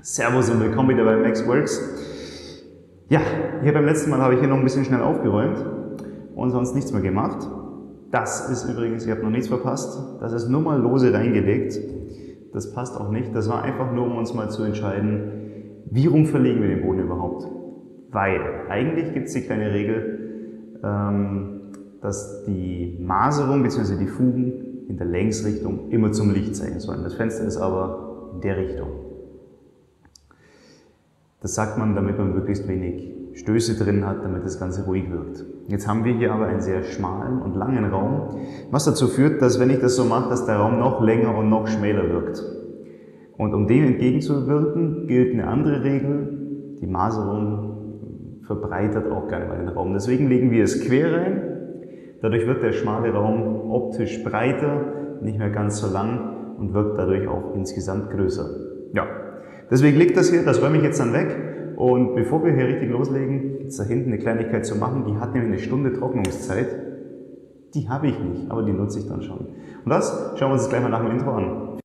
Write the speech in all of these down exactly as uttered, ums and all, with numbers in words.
Servus und willkommen wieder bei MaxWorks. Ja, hier beim letzten Mal habe ich hier noch ein bisschen schnell aufgeräumt und sonst nichts mehr gemacht. Das ist übrigens, ihr habt noch nichts verpasst, das ist nur mal lose reingelegt. Das passt auch nicht, das war einfach nur, um uns mal zu entscheiden, wie rum verlegen wir den Boden überhaupt. Weil eigentlich gibt es die kleine Regel, ähm, dass die Maserung bzw. die Fugen in der Längsrichtung immer zum Licht zeigen sollen. Das Fenster ist aber in der Richtung. Das sagt man, damit man möglichst wenig Stöße drin hat, damit das Ganze ruhig wirkt. Jetzt haben wir hier aber einen sehr schmalen und langen Raum, was dazu führt, dass wenn ich das so mache, dass der Raum noch länger und noch schmäler wirkt. Und um dem entgegenzuwirken, gilt eine andere Regel. Die Maserung verbreitert auch gerne mal den Raum. Deswegen legen wir es quer rein. Dadurch wird der schmale Raum optisch breiter, nicht mehr ganz so lang und wirkt dadurch auch insgesamt größer. Ja. Deswegen liegt das hier, das räume ich jetzt dann weg und bevor wir hier richtig loslegen, gibt es da hinten eine Kleinigkeit zu machen, die hat nämlich eine Stunde Trocknungszeit. Die habe ich nicht, aber die nutze ich dann schon. Und das schauen wir uns jetzt gleich mal nach dem Intro an.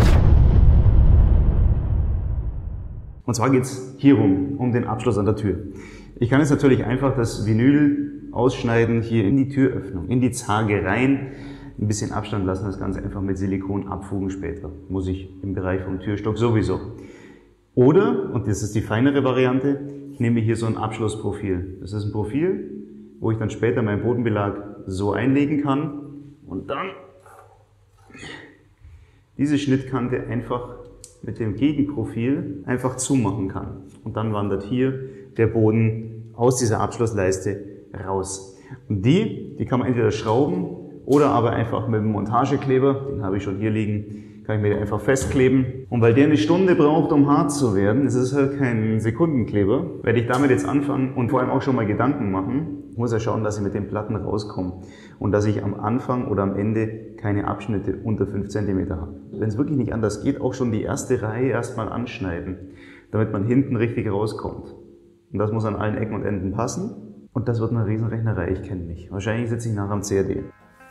Und zwar geht es hier rum, um den Abschluss an der Tür. Ich kann jetzt natürlich einfach das Vinyl ausschneiden, hier in die Türöffnung, in die Zarge rein. Ein bisschen Abstand lassen, das Ganze einfach mit Silikon abfugen später. Muss ich im Bereich vom Türstock sowieso. Oder, und das ist die feinere Variante, ich nehme hier so ein Abschlussprofil. Das ist ein Profil, wo ich dann später meinen Bodenbelag so einlegen kann und dann diese Schnittkante einfach mit dem Gegenprofil einfach zumachen kann. Und dann wandert hier der Boden aus dieser Abschlussleiste raus. Und die, die kann man entweder schrauben oder aber einfach mit dem Montagekleber, den habe ich schon hier liegen, kann ich mir den einfach festkleben. Und weil der eine Stunde braucht, um hart zu werden, ist es halt kein Sekundenkleber, werde ich damit jetzt anfangen und vor allem auch schon mal Gedanken machen. Ich muss ja schauen, dass ich mit den Platten rauskomme und dass ich am Anfang oder am Ende keine Abschnitte unter fünf Zentimeter habe. Wenn es wirklich nicht anders geht, auch schon die erste Reihe erstmal anschneiden, damit man hinten richtig rauskommt. Und das muss an allen Ecken und Enden passen. Und das wird eine Riesenrechnerei, ich kenne mich. Wahrscheinlich sitze ich nachher am C A D.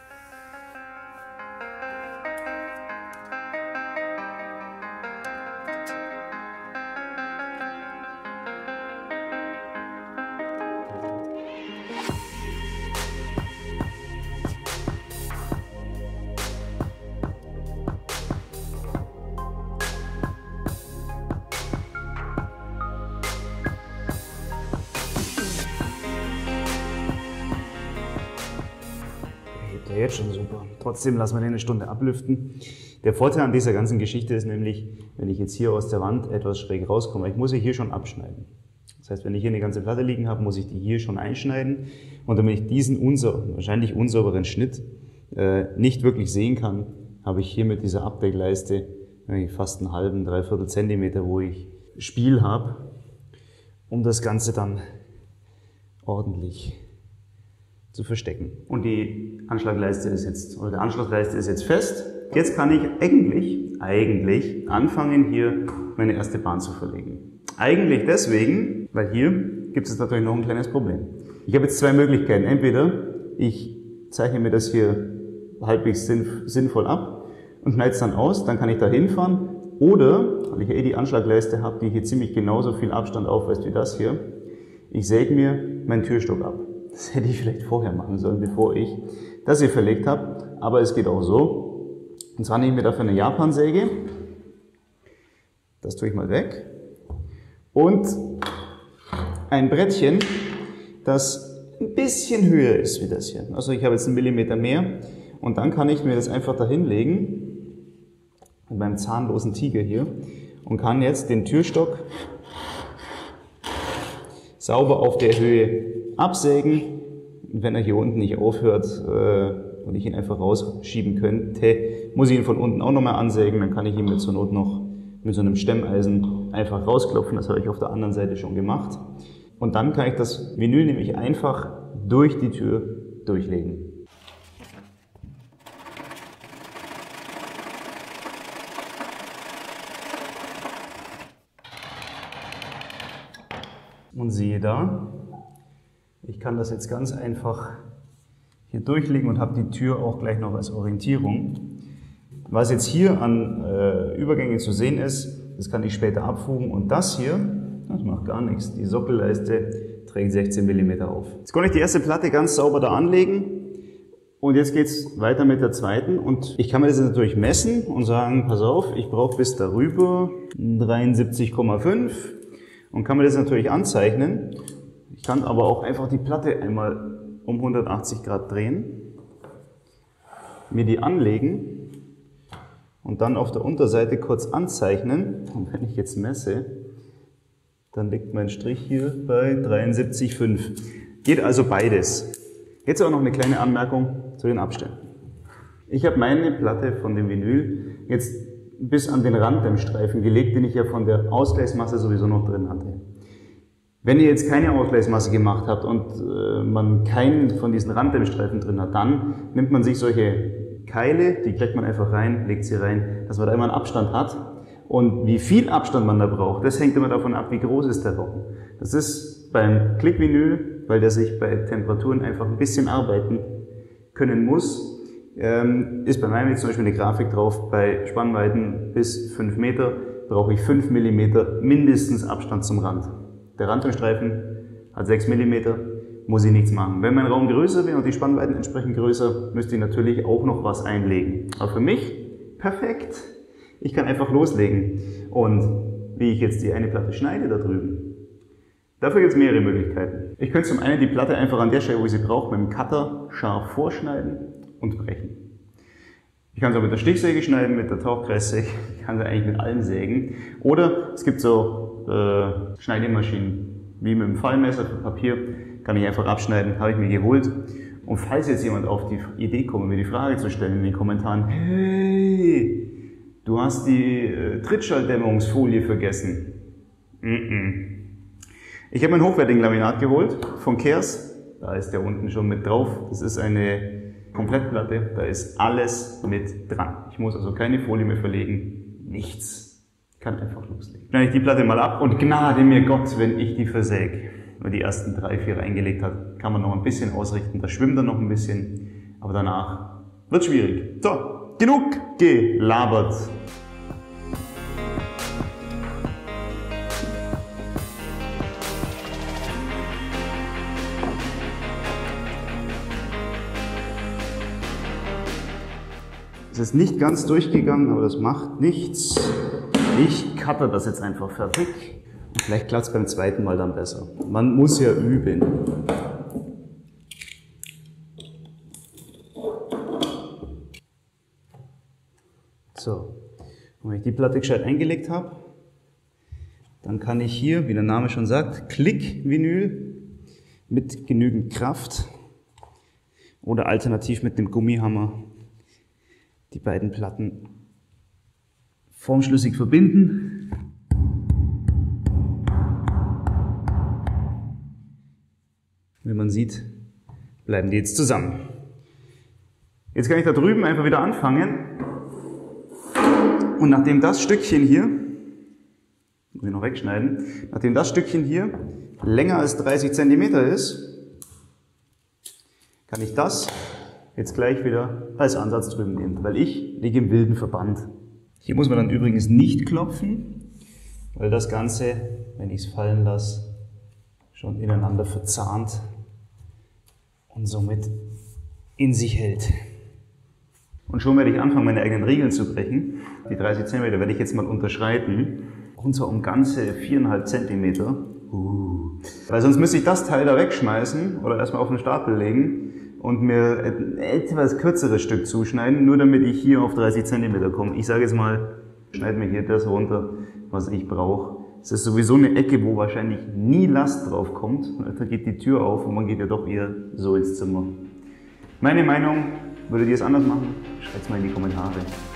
Ja, jetzt schon super. Trotzdem lassen wir den eine Stunde ablüften. Der Vorteil an dieser ganzen Geschichte ist nämlich, wenn ich jetzt hier aus der Wand etwas schräg rauskomme, ich muss sie hier schon abschneiden. Das heißt, wenn ich hier eine ganze Platte liegen habe, muss ich die hier schon einschneiden. Und damit ich diesen unsauber, wahrscheinlich unsauberen Schnitt äh, nicht wirklich sehen kann, habe ich hier mit dieser Abdeckleiste fast einen halben, dreiviertel Zentimeter, wo ich Spiel habe, um das Ganze dann ordentlich zu verstecken. Und die Anschlagleiste ist jetzt, oder der Anschlussleiste ist jetzt fest. Jetzt kann ich eigentlich, eigentlich anfangen, hier meine erste Bahn zu verlegen. Eigentlich deswegen, weil hier gibt es natürlich noch ein kleines Problem. Ich habe jetzt zwei Möglichkeiten. Entweder ich zeichne mir das hier halbwegs sinnvoll ab und schneide es dann aus, dann kann ich da hinfahren. Oder, weil ich ja eh die Anschlagleiste habe, die hier ziemlich genauso viel Abstand aufweist wie das hier, ich säge mir meinen Türstock ab. Das hätte ich vielleicht vorher machen sollen, bevor ich das hier verlegt habe. Aber es geht auch so. Und zwar nehme ich mir dafür eine Japansäge. Das tue ich mal weg. Und ein Brettchen, das ein bisschen höher ist wie das hier. Also ich habe jetzt einen Millimeter mehr. Und dann kann ich mir das einfach dahin legen. Mit meinem zahnlosen Tiger hier. Und kann jetzt den Türstock sauber auf der Höhe absägen. Und wenn er hier unten nicht aufhört äh, und ich ihn einfach rausschieben könnte, muss ich ihn von unten auch nochmal ansägen. Dann kann ich ihn mit zur Not noch mit so einem Stemmeisen einfach rausklopfen. Das habe ich auf der anderen Seite schon gemacht. Und dann kann ich das Vinyl nämlich einfach durch die Tür durchlegen. Und siehe da, ich kann das jetzt ganz einfach hier durchlegen und habe die Tür auch gleich noch als Orientierung. Was jetzt hier an äh, Übergängen zu sehen ist, das kann ich später abfugen. Und das hier, das macht gar nichts. Die Sockelleiste trägt sechzehn Millimeter auf. Jetzt konnte ich die erste Platte ganz sauber da anlegen. Und jetzt geht es weiter mit der zweiten. Und ich kann mir das jetzt natürlich messen und sagen, pass auf, ich brauche bis darüber dreiundsiebzig Komma fünf. Und kann mir das natürlich anzeichnen. Ich kann aber auch einfach die Platte einmal um hundertachtzig Grad drehen, mir die anlegen und dann auf der Unterseite kurz anzeichnen. Und wenn ich jetzt messe, dann liegt mein Strich hier bei dreiundsiebzig Komma fünf. Geht also beides. Jetzt auch noch eine kleine Anmerkung zu den Abständen. Ich habe meine Platte von dem Vinyl jetzt bis an den Randdämmstreifen gelegt, den ich ja von der Ausgleichsmasse sowieso noch drin hatte. Wenn ihr jetzt keine Ausgleichsmasse gemacht habt und äh, man keinen von diesen Randdämmstreifen drin hat, dann nimmt man sich solche Keile, die kleckt man einfach rein, legt sie rein, dass man da immer einen Abstand hat. Und wie viel Abstand man da braucht, das hängt immer davon ab, wie groß ist der Raum. Das ist beim Klickvinyl, weil der sich bei Temperaturen einfach ein bisschen arbeiten können muss, ähm, ist bei meinem jetzt zum Beispiel eine Grafik drauf, bei Spannweiten bis fünf Meter brauche ich fünf Millimeter mindestens Abstand zum Rand. Der Rand im Streifen hat sechs Millimeter, muss ich nichts machen. Wenn mein Raum größer wäre und die Spannweiten entsprechend größer, müsste ich natürlich auch noch was einlegen. Aber für mich perfekt. Ich kann einfach loslegen. Und wie ich jetzt die eine Platte schneide da drüben, dafür gibt es mehrere Möglichkeiten. Ich könnte zum einen die Platte einfach an der Stelle, wo ich sie brauche, mit dem Cutter scharf vorschneiden und brechen. Ich kann sie auch mit der Stichsäge schneiden, mit der Tauchkreissäge, ich kann sie eigentlich mit allem sägen. Oder es gibt so äh, Schneidemaschinen, wie mit dem Fallmesser für Papier, kann ich einfach abschneiden, habe ich mir geholt. Und falls jetzt jemand auf die Idee kommt, mir die Frage zu stellen in den Kommentaren, hey, du hast die äh, Trittschalldämmungsfolie vergessen. Mm-mm. Ich habe mein hochwertigen Laminat geholt von Kers, da ist der unten schon mit drauf. Das ist eine Komplettplatte, da ist alles mit dran. Ich muss also keine Folie mehr verlegen, nichts. Ich kann einfach loslegen. Schneide ich die Platte mal ab und gnade mir Gott, wenn ich die versäge. Wenn die ersten drei, vier reingelegt hat, kann man noch ein bisschen ausrichten, da schwimmt dann noch ein bisschen, aber danach wird schwierig. So, genug gelabert. Es ist nicht ganz durchgegangen, aber das macht nichts. Ich cutte das jetzt einfach fertig. Und vielleicht klappt es beim zweiten Mal dann besser. Man muss ja üben. So, und wenn ich die Platte gescheit eingelegt habe, dann kann ich hier, wie der Name schon sagt, Klick-Vinyl mit genügend Kraft oder alternativ mit dem Gummihammer die beiden Platten formschlüssig verbinden. Wie man sieht, bleiben die jetzt zusammen. Jetzt kann ich da drüben einfach wieder anfangen. Und nachdem das Stückchen hier, muss ich noch wegschneiden, nachdem das Stückchen hier länger als dreißig Zentimeter ist, kann ich das jetzt gleich wieder als Ansatz drüben nehmen, weil ich liege im wilden Verband. Hier muss man dann übrigens nicht klopfen, weil das Ganze, wenn ich es fallen lasse, schon ineinander verzahnt und somit in sich hält. Und schon werde ich anfangen, meine eigenen Regeln zu brechen. Die dreißig Zentimeter werde ich jetzt mal unterschreiten. Und zwar um ganze viereinhalb Zentimeter. Uh. Weil sonst müsste ich das Teil da wegschmeißen oder erstmal auf den Stapel legen und mir ein etwas kürzeres Stück zuschneiden, nur damit ich hier auf dreißig Zentimeter komme. Ich sage jetzt mal, schneide mir hier das runter, was ich brauche. Es ist sowieso eine Ecke, wo wahrscheinlich nie Last drauf kommt. Und dann geht die Tür auf und man geht ja doch eher so ins Zimmer. Meine Meinung, würdet ihr es anders machen? Schreibt es mal in die Kommentare.